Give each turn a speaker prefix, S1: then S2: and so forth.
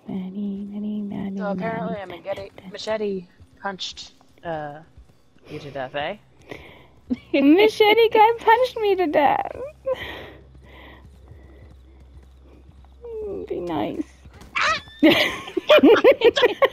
S1: So apparently a machete punched you to death, eh?
S2: Machete guy punched me to death. Be nice.